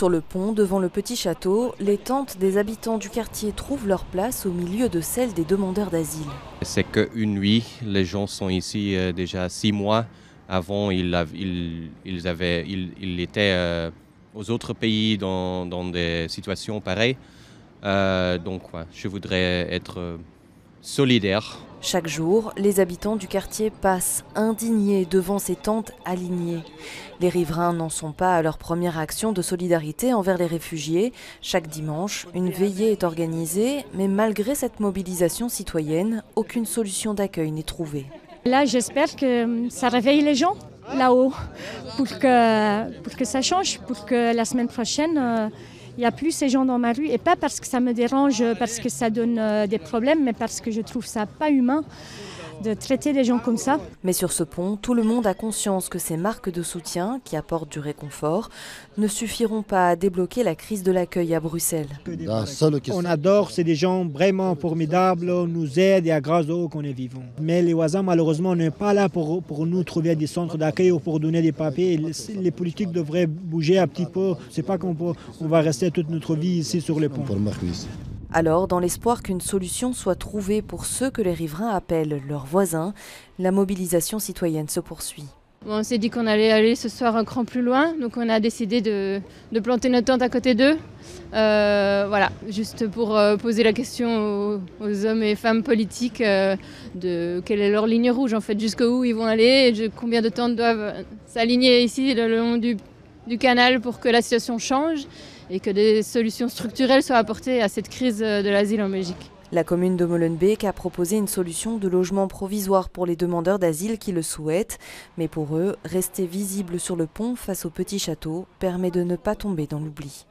Sur le pont, devant le petit château, les tentes des habitants du quartier trouvent leur place au milieu de celles des demandeurs d'asile. C'est qu'une nuit, les gens sont ici déjà 6 mois. Avant, ils étaient aux autres pays dans des situations pareilles. Donc, ouais, je voudrais être solidaire. Chaque jour, les habitants du quartier passent indignés devant ces tentes alignées. Les riverains n'en sont pas à leur première action de solidarité envers les réfugiés. Chaque dimanche, une veillée est organisée, mais malgré cette mobilisation citoyenne, aucune solution d'accueil n'est trouvée. Là, j'espère que ça réveille les gens là-haut pour que ça change, pour que la semaine prochaine, il n'y a plus ces gens dans ma rue. Et pas parce que ça me dérange, parce que ça donne des problèmes, mais parce que je trouve ça pas humain de traiter les gens comme ça. Mais sur ce pont, tout le monde a conscience que ces marques de soutien, qui apportent du réconfort, ne suffiront pas à débloquer la crise de l'accueil à Bruxelles. On adore, c'est des gens vraiment formidables, nous aident et à grâce à eux qu'on est vivant. Mais les voisins, malheureusement, n'est pas là pour nous trouver des centres d'accueil ou pour donner des papiers. Les politiques devraient bouger un petit peu. C'est pas qu'on va rester toute notre vie ici sur les ponts. Alors, dans l'espoir qu'une solution soit trouvée pour ceux que les riverains appellent leurs voisins, la mobilisation citoyenne se poursuit. On s'est dit qu'on allait aller ce soir un cran plus loin, donc on a décidé de planter notre tente à côté d'eux. Voilà, juste pour poser la question aux hommes et femmes politiques de quelle est leur ligne rouge, en fait, jusqu'où ils vont aller, et combien de tentes doivent s'aligner ici le long du canal pour que la situation change et que des solutions structurelles soient apportées à cette crise de l'asile en Belgique. La commune de Molenbeek a proposé une solution de logement provisoire pour les demandeurs d'asile qui le souhaitent. Mais pour eux, rester visible sur le pont face au petit château permet de ne pas tomber dans l'oubli.